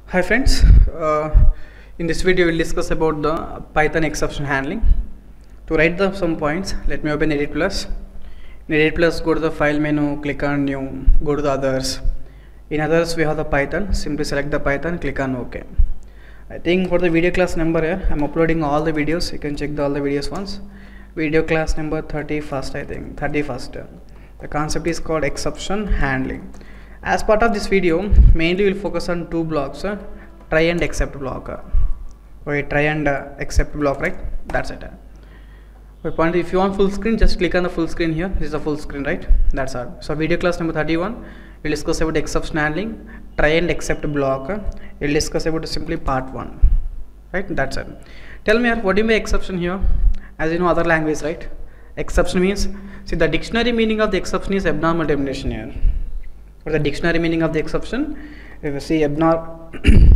Hi friends, in this video we will discuss about the Python exception handling. To write some points, let me open Edit Plus. In Edit Plus, go to the file menu, click on new, go to the others. In others we have the Python, simply select the Python, click on OK. I think for the video class number here, I am uploading all the videos, you can check all the videos once. Video class number 31st, I think, 31st. The concept is called exception handling. As part of this video, mainly we will focus on two blocks, try and except block. Try and except block, right? That's it. If you want full screen, just click on the full screen here. This is the full screen, right? That's all. So video class number 31, we'll discuss about exception handling, try and except block. We'll discuss about simply part 1, right? That's it. Tell me, what do you mean exception here? As you know, other language, right? Exception means, see, the dictionary meaning of the exception is abnormal termination here. For the dictionary meaning of the exception, if you see abnormal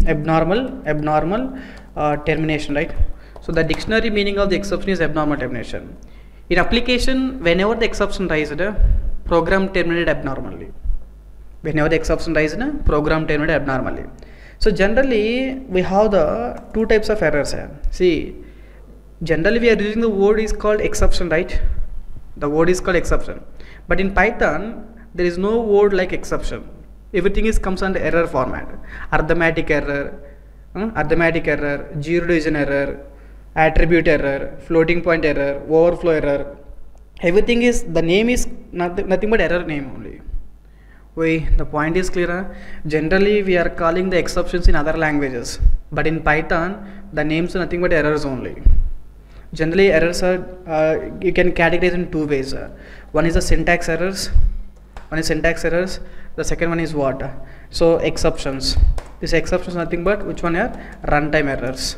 termination, right? So the dictionary meaning of the exception is abnormal termination. In application, whenever the exception rises, program terminated abnormally. Whenever the exception rises, program terminated abnormally. So generally, we have the two types of errors here. See, generally we are using the word is called exception, right? The word is called exception. But in Python, there is no word like exception. Everything comes under error format. Arithmetic error, zero division error, attribute error, floating point error, overflow error. Everything is, the name is nothing but error name only. The point is clear. Generally we are calling the exceptions in other languages, but in Python the names are nothing but errors only. Generally errors are you can categorize in two ways. One is the syntax errors. The second one is what? So exceptions. These exceptions nothing but which one are runtime errors.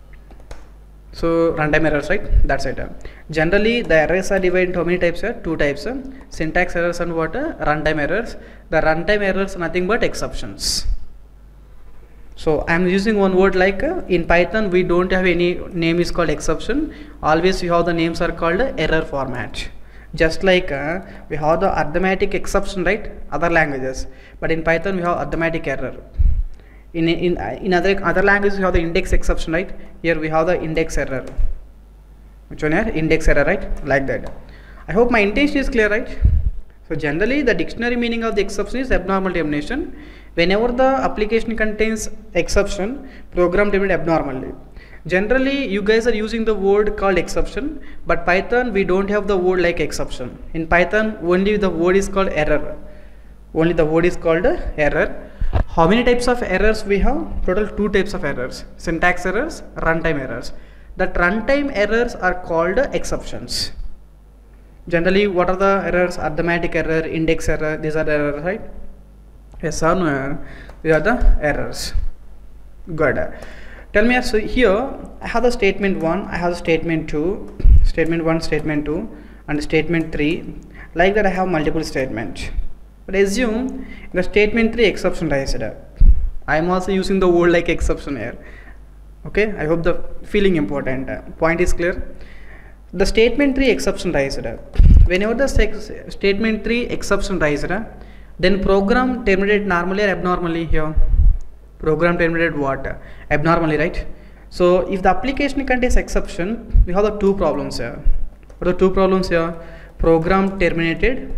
So runtime errors, right? That's it. Generally the errors are divided into how many types here? Two types. Syntax errors and what? Runtime errors. The runtime errors are nothing but exceptions. So I am using one word like in Python we don't have any name is called exception. Always we have the names are called error format. Just like we have the arithmetic exception, right? Other languages, but in Python we have arithmetic error. In other languages we have the index exception, right? Here we have the index error. Which one here? Index error, right? Like that. I hope my intention is clear, right? So generally the dictionary meaning of the exception is abnormal termination. Whenever the application contains exception, program terminated abnormally. Generally you guys are using the word called exception, but Python we don't have the word like exception. In Python only the word is called error. Only the word is called error. How many types of errors we have? Total two types of errors: syntax errors, runtime errors. That runtime errors are called exceptions. Generally what are the errors? Arithmetic error, index error, these are the errors, right? Yes or no? These are the errors. Good. Tell me, so here I have the statement 1, I have the statement 2, statement 1, statement 2 and statement 3. Like that I have multiple statements. But assume in the statement 3 exception raised. I am also using the word like exception here. Okay, I hope the feeling important. Point is clear. The statement 3 exception raised. Whenever the statement 3 exception raised, then program terminated normally or abnormally here? Program terminated what? Abnormally, right? So if the application contains exception, we have the two problems here. What are the two problems here? Program terminated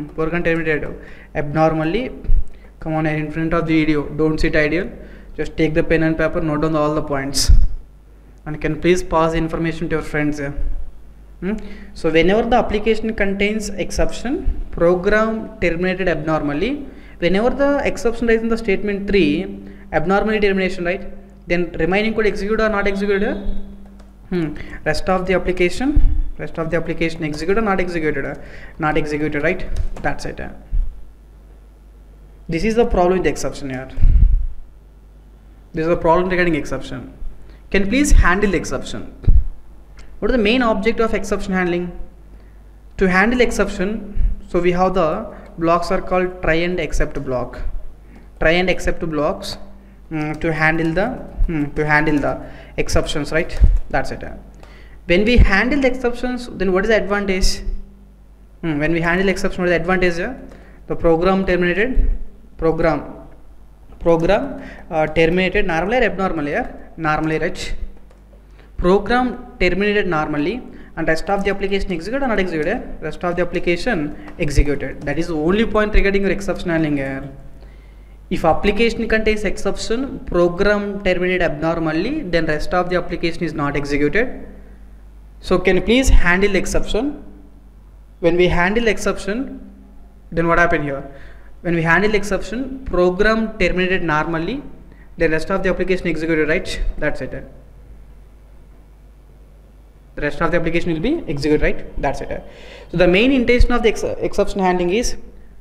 abnormally. Come on, in front of the video, don't sit idle. Just take the pen and paper, note down all the points, and can please pass the information to your friends here. So whenever the application contains exception, program terminated abnormally. Whenever the exception lies in the statement 3, abnormally termination, right? Then remaining code execute or not executed? Rest of the application executed or not executed? Not executed, right? That's it. This is the problem with the exception here. This is a problem regarding exception. Can you please handle the exception? What is the main object of exception handling? To handle exception, so we have the blocks are called try and except block. Try and except blocks to handle the exceptions, right? That's it. When we handle the exceptions, then what is the advantage? When we handle exception, what is the advantage? The program program terminated normally or abnormally? Normally, right? Program terminated normally and rest of the application executed or not executed? Rest of the application executed. That is the only point regarding your exception handling here. If application contains exception, program terminated abnormally, then rest of the application is not executed. So can you please handle exception? When we handle exception, then what happened here? When we handle exception, program terminated normally, then rest of the application executed, right? That's it. The rest of the application will be executed, right? That's it. So the main intention of the exception handling is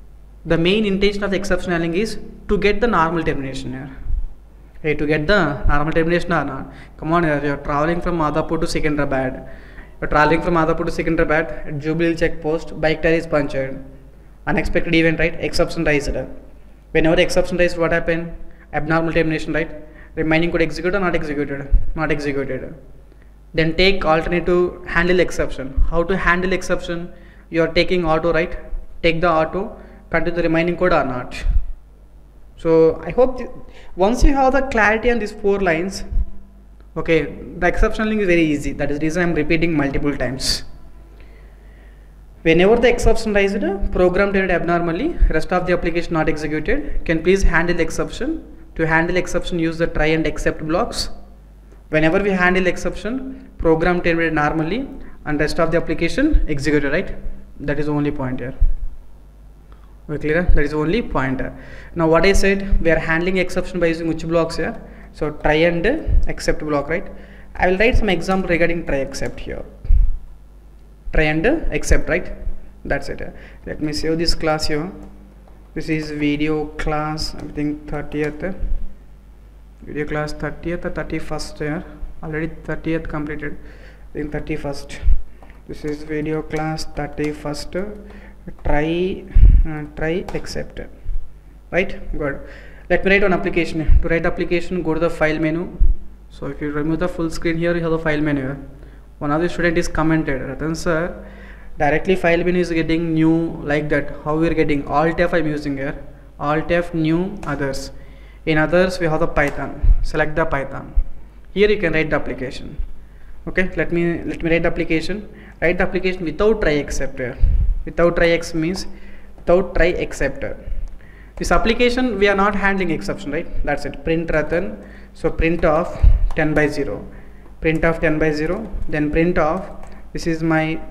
to get the normal termination here. Hey, to get the normal termination or not? Come on here, you're traveling from Madhapur to Secunderabad. You're traveling from Madhapur to Secunderabad at Jubilee checkpost, bike tire is punctured. Unexpected event, right? Exception raised. Whenever exception raised, what happened? Abnormal termination, right? Remaining could execute or not executed? Not executed. Then take alternative handle exception. How to handle exception? You are taking auto, right? Take the auto, continue the remaining code or not. So I hope once you have the clarity on these 4 lines, okay, the exception handling is very easy. That is the reason I am repeating multiple times. Whenever the exception raised, program terminated abnormally, rest of the application not executed, can please handle exception. To handle exception, use the try and except blocks. Whenever we handle exception, program terminated normally and rest of the application executed, right? That is the only point here. We clear? That is the only point. Now what I said, we are handling exception by using which blocks here? So try and except block, right? I will write some example regarding try except here. Try and except, right? That's it. Let me save this class here. This is video class, I think 30th. Video class 30th or 31st here. Already 30th completed. Then 31st. This is video class 31st. Try except, right? Good. Let me write one application. To write application, go to the file menu. So if you remove the full screen here, you have the file menu here. One of the student is commented, Ratan sir, directly file menu is getting new like that. How we are getting? Alt F I am using here. Alt F new others. In others we have the Python. Select the Python. Here you can write the application. Okay, let me write the application. Write the application without try except here. Without try ex means without try except. This application we are not handling exception, right? That's it. Print Ratan. So print of 10 by 0. Print of 10 by 0. Then print of this is my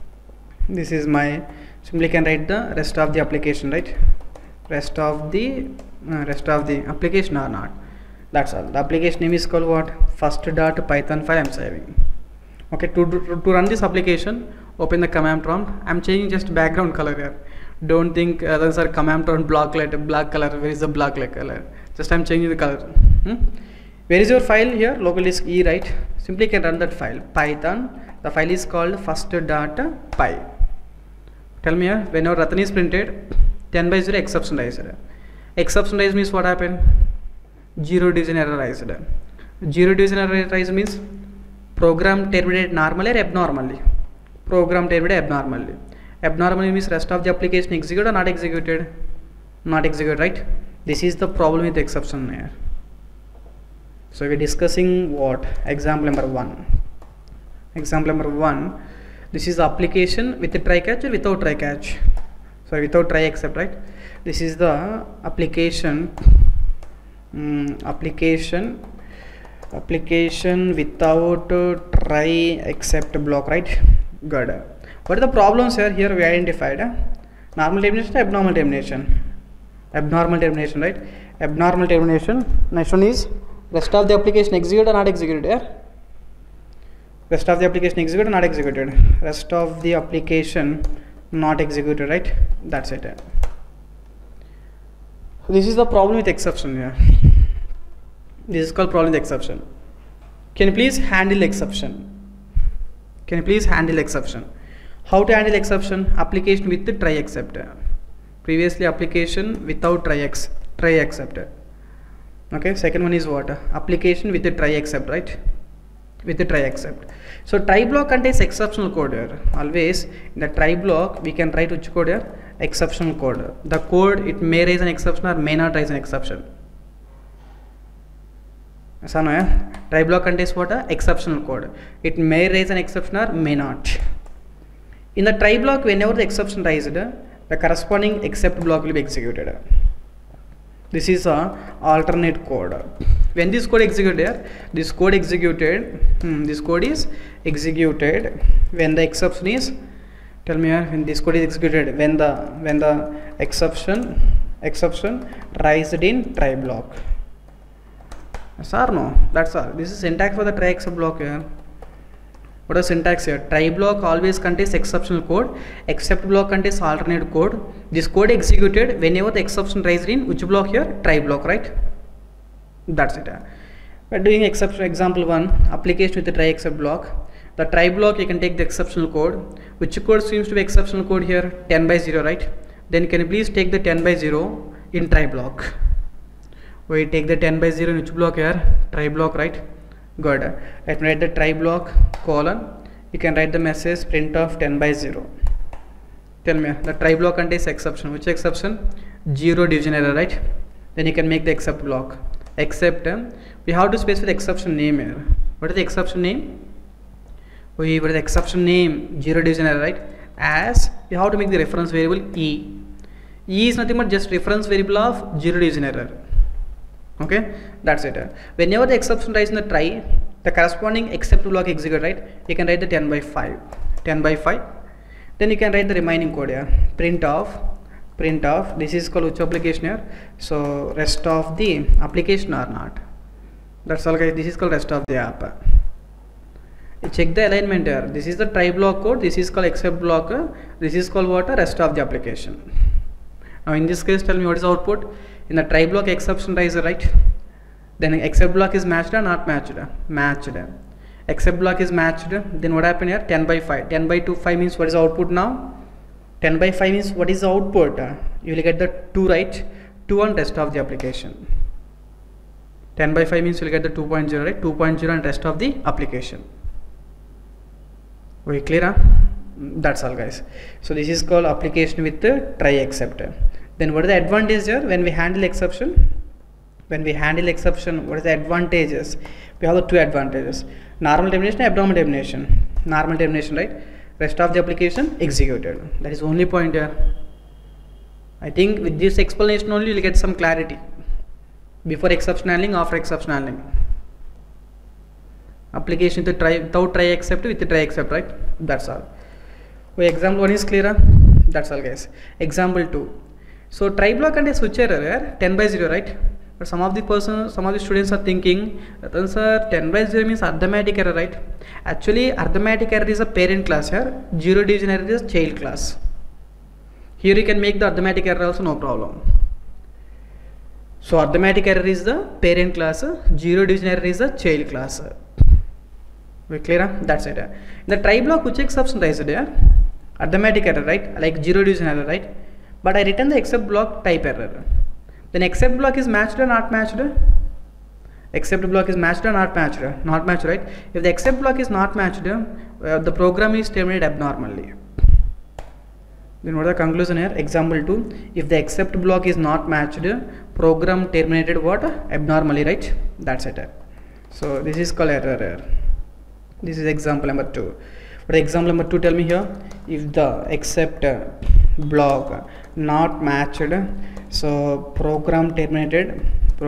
simply can write the rest of the application, right? Rest of the application or not. That's all. The application name is called what? First.python file I am saving. Okay, to run this application, open the command prompt. I am changing just background color here. Don't think others are command prompt black color. Where is the black color? Just I am changing the color. Where is your file here? Local disk E, right? Simply can run that file. Python. The file is called first.py. Tell me here, whenever Ratan is printed, 10 by 0 exception raised. Exception raised means what happened? 0 division error raised. 0 division error raised means program terminated normally or abnormally? Program terminated abnormally. Abnormally means rest of the application executed or not executed? Not executed, right? This is the problem with exception here. So we are discussing what? Example number 1. Example number 1. This is the application with the try catch or without try catch? Sorry, without try except, right? This is the application application without try except block, right? Good. What are the problems here? Here we identified normal termination, abnormal termination. Abnormal termination, right? Abnormal termination. Next one is rest of the application executed or not executed here? Rest of the application executed or not executed? Rest of the application not executed, right? That's it. So this is the problem with exception here. This is called problem with exception. Can you please handle exception? Can you please handle exception? How to handle exception? Application with the try except. Previously application without try except. Okay, second one is what? Application with the try except, right? With the try except. So try block contains exceptional code here. Always in the try block we can write which code here? Exceptional code. The code, it may raise an exception or may not raise an exception. So now try block contains what? A exceptional code. It may raise an exception or may not. In the try block, whenever the exception raised, the corresponding except block will be executed. This is a alternate code. When this code executed, this code is executed when the exception is, tell me here, when this code is executed when the exception raised in try block. Yes or no? That's all. This is syntax for the try except block here. What is syntax here? Try block always contains exceptional code, except block contains alternate code. This code executed whenever the exception raised in which block here? Try block, right? That's it. We're doing example 1, application with the try except block. The try block, you can take the exceptional code. Which code seems to be exceptional code here? 10 by 0, right? Then can you please take the 10 by 0 in try block? We take the 10 by 0 in which block here? Try block, right? Good. Let me write the try block colon. You can write the message print of 10 by 0. Tell me, the try block contains exception. Which exception? 0 division error, right? Then you can make the except block. Except, we have to specify the exception name here. What is the exception name? What is the exception name? 0 division error, right? As we have to make the reference variable E. E is nothing but just reference variable of 0 division error. Okay, that's it. Whenever the exception raised in the try, the corresponding except block execute, right? You can write the 10 by 5. Then you can write the remaining code here. Print of. This is called which application here? So rest of the application or not. That's all, guys. This is called rest of the app. You check the alignment here. This is the try block code. This is called except block. This is called what? Rest of the application. Now in this case, tell me what is the output. In the try block exception raised, right? Then except block is matched or not matched? Matched. Except block is matched. Then what happened here? 10 by 5. 10 by 2, 5 means what is the output now? 10 by 5 means what is the output? You will get the 2, right? 2 on rest of the application. 10 by 5 means you will get the 2.0, right? 2.0 on rest of the application. We clear? That's all, guys. So this is called application with the try except. Then what is the advantage here when we handle exception? What is the advantages? We have the 2 advantages. Normal termination, abnormal termination. Normal termination, right? Rest of the application executed. That is only point here. I think with this explanation only you will get some clarity. Before exception handling, after exception handling. Application to try without try except with the try except, right? That's all. Example 1 is clear. That's all, guys. Example 2. So try block and a switch error here, 10 by 0, right? But some of the students are thinking, sir, 10 by 0 means arithmetic error, right? Actually, arithmetic error is a parent class here. 0 division error is child class. Here you can make the arithmetic error also, no problem. So arithmetic error is the parent class, 0 division error is the child class. We clear? That's it. In the try block, which exception raised here? Arithmetic error, right? Like 0 division error, right? But I return the except block type error. Then except block is matched or not matched? Except block is matched or not matched? Not matched, right? If the except block is not matched, the program is terminated abnormally. Then what is the conclusion here? Example 2. If the except block is not matched, program terminated what? Abnormally, right? That's it. So this is called error. This is example number 2. For example number 2, tell me here, if the except block not matched, so program terminated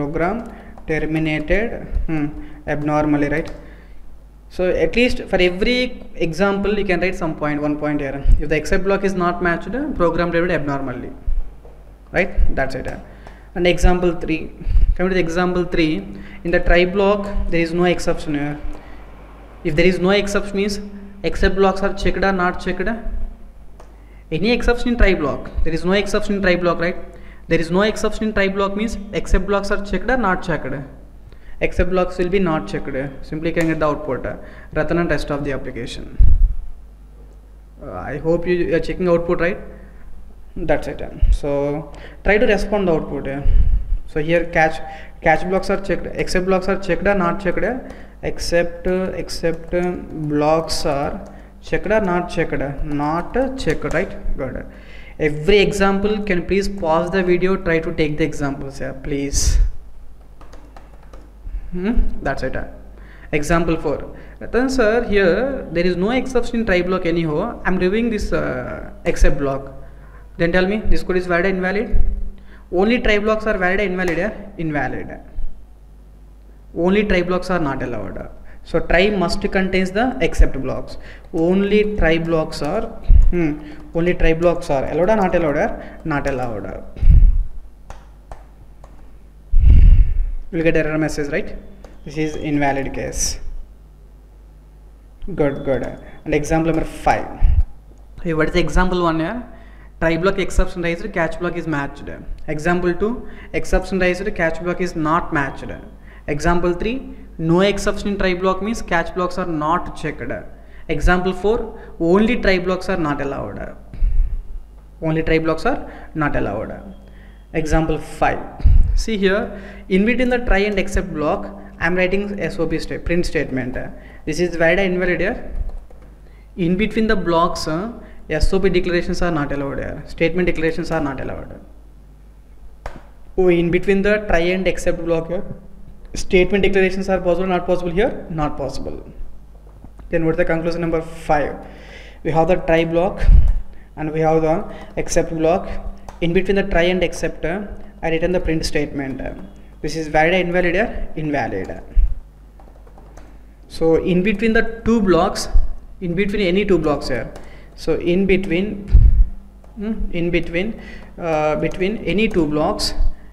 abnormally, right? So at least for every example you can write some point, 1 point here. If the except block is not matched, program terminated abnormally, right? That's it. And example 3, coming to the example 3, in the try block there is no exception here. If there is no exception means except blocks are checked or not checked. Any exception in try block, there is no exception in try block, right? There is no exception in try block means except blocks are checked or not checked. Except blocks will be not checked. Simply can get the output rather than rest of the application. I hope you are checking output, right? That's it. So try to respond the output. So here catch blocks are checked, except blocks are checked or not checked. Except blocks are checked or not checked? Not checked, right? Good. Every example, can you please pause the video, try to take the examples here, please. That's it. Example 4. Ratan sir, here there is no exception in try block anyhow. I'm reviewing this except block. Then tell me, this code is valid or invalid? Only try blocks are valid or invalid? Invalid. Only try blocks are not allowed. So try must contains the except blocks. Only try blocks are allowed or not allowed? Not allowed. You'll get error message, right? This is invalid case. Good. And example number 5. Hey, what is the example 1 here? Try block exception raised, catch block is matched. Example 2, exception raised, catch block is not matched. Example 3, no exception in try block means catch blocks are not checked. Example 4, only try blocks are not allowed. Only try blocks are not allowed. Example 5. See here, in between the try and except block, I am writing SOP print statement. This is valid or invalid here? In between the blocks, SOP declarations are not allowed here. Statement declarations are not allowed. Oh, in between the try and except block here, statement declarations are possible, not possible here? Not possible. Then what is the conclusion number 5? We have the try block and we have the except block. In between the try and except, I written the print statement. This is valid or invalid here? Invalid. So in between the two blocks, in between any two blocks here. So in between between any two blocks,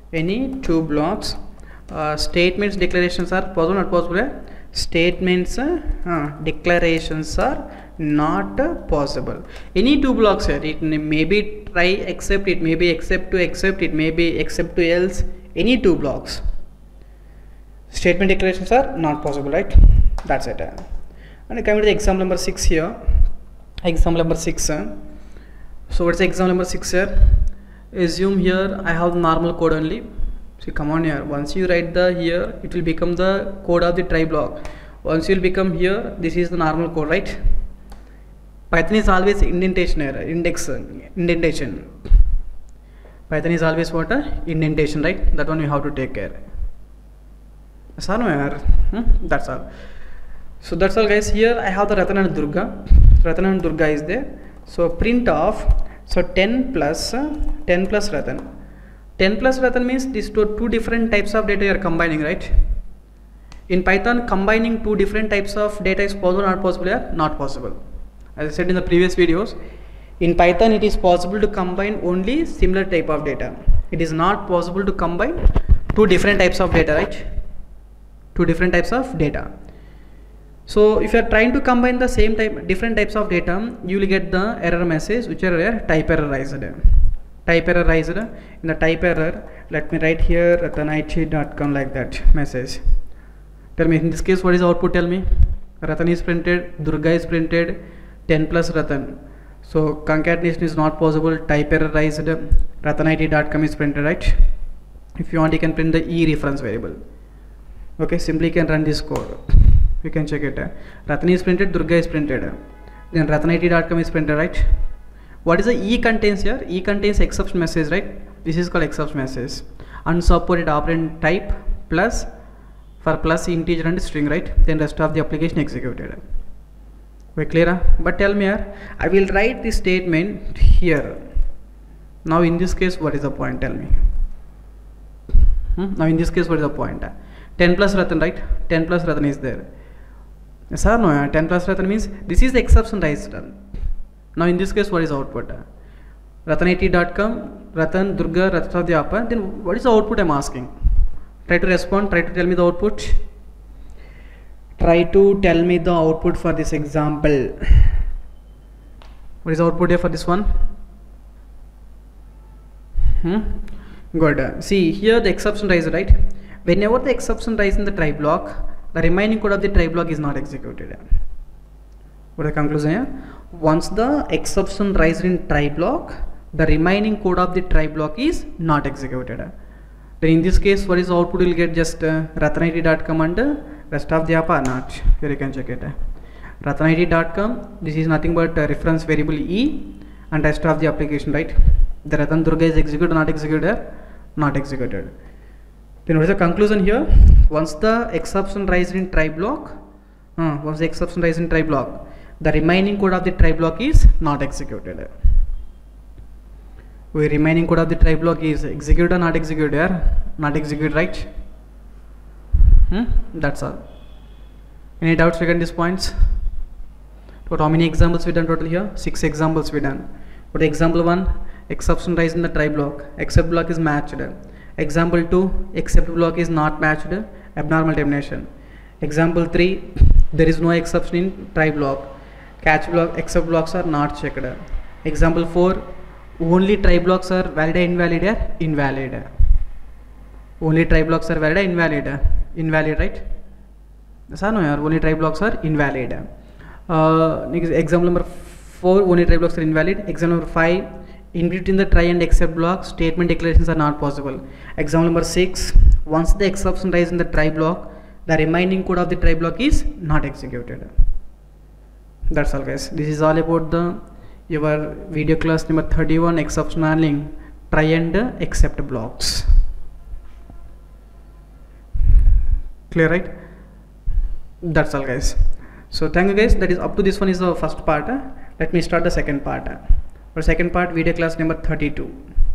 statements declarations are possible, not possible. Statements declarations are not possible. Any two blocks here, it may be try except, it may be except to accept, it may be except to else. Any two blocks, statement declarations are not possible, right? That's it. And coming to the example number 6 here. Example number 6. So what's the example number 6 here? Assume here I have the normal code only. See, come on here. Once you write the here, it will become the code of the try block. Once you will become here, this is the normal code, right? Python is always indentation error, indentation. Python is always what? Indentation, right? That one you have to take care. That's all. So that's all, guys. Here I have the Ratan and Durga. Ratan and Durga is there. So print of, so 10 plus Ratan. 10 plus Ratan means these two different types of data you are combining, right? In Python, combining two different types of data is possible or not possible? Not possible. As I said in the previous videos, in Python it is possible to combine only similar type of data. It is not possible to combine two different types of data, right? Two different types of data. So if you are trying to combine the same different types of data, you will get the error message which are type errorized. Type errorized. In the type error, let me write here ratanit.com like that message. Tell me in this case what is the output? Tell me. Ratan is printed, Durga is printed, 10 plus Ratan. So concatenation is not possible. Type errorized. Ratanit.com is printed, right? If you want, you can print the e reference variable. Okay, simply you can run this code. You can check it. Ratan is printed, Durga is printed. Then Ratanit.com is printed, right? What is the E contains here? E contains exception message, right? This is called exception message. Unsupported operand type plus for plus integer and string, right? Then rest of the application executed. We clear? But tell me here, I will write this statement here. Now in this case, what is the point? Tell me. Now in this case, what is the point? 10 plus Ratan, right? 10 plus Ratan is there. Yes or no? 10 plus Ratan means this is the exception raised. Now in this case, what is output? Ratanit.com, Ratan, Durga, rest of the upper. Then what is the output I'm asking? Try to respond, try to tell me the output. Try to tell me the output for this example. What is the output here for this one? Good. See here the exception raised, right? Whenever the exception rises in the try block, the remaining code of the try block is not executed. What is the conclusion here? Once the exception rises in try block, the remaining code of the try block is not executed. Then in this case, what is the output? You will get just ratanit.com and rest of the app are not. Here you can check it. Ratanit.com, this is nothing but reference variable E and rest of the application, right? The Ratan Durga is executed or not executed? Not executed. Then what is the conclusion here? once the exception raised in try block, the remaining code of the try block is not executed. Remaining code of the try block is executed or not executed? Not executed, right? That's all. Any doubts regarding these points? But how many examples we done total here? 6 examples we done. But example 1, exception raised in the try block, except block is matched. Example 2, except block is not matched, abnormal termination. Example 3, there is no exception in try block, catch block, except blocks are not checked. Example 4, only try blocks are valid or invalid? Invalid. Only try blocks are valid or invalid? Invalid, right? Only try blocks are invalid. Example number 4, only try blocks are invalid. Example number 5, in between the try and except blocks, statement declarations are not possible. Example number 6, once the exception raised in the try block, the remaining code of the try block is not executed. That's all, guys. This is all about your video class number 31, exception handling, try and except blocks. Clear, right? That's all, guys. So thank you, guys. That is up to this one is the first part. Let me start the second part. For second part, video class number 32.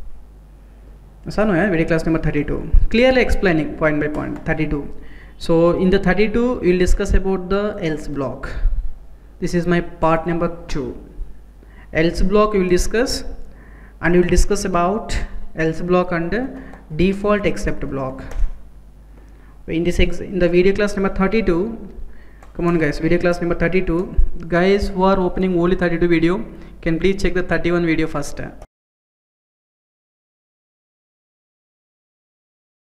Video class number 32. Clearly explaining point by point. 32. So in the 32, we will discuss about the else block. This is my part number 2. Else block we will discuss, and we will discuss about else block and default except block. In the video class number 32, come on, guys, video class number 32, guys who are opening only 32 video, can please check the 31 video first.